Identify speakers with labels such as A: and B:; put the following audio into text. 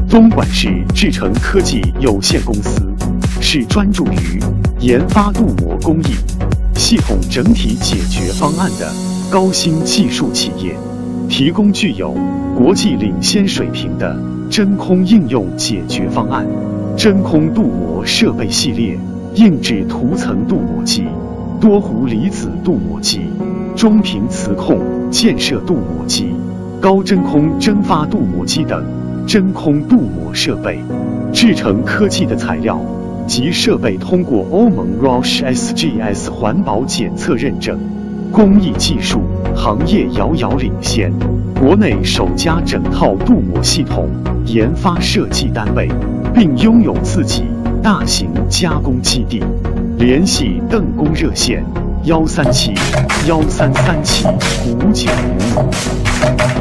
A: 东莞市智诚科技有限公司是专注于研发镀膜工艺、系统整体解决方案的高新技术企业，提供具有国际领先水平的真空应用解决方案。真空镀膜设备系列硬质涂层镀膜机、多弧离子镀膜机、中频磁控溅射镀膜机、高真空蒸发镀膜机等真空镀膜设备。智诚科技的材料及设备通过欧盟 Roche SGS 环保检测认证，工艺技术行业遥遥领先，国内首家整套镀膜系统研发设计单位，并拥有自己大型加工基地。联系邓工热线：137-1337-5955。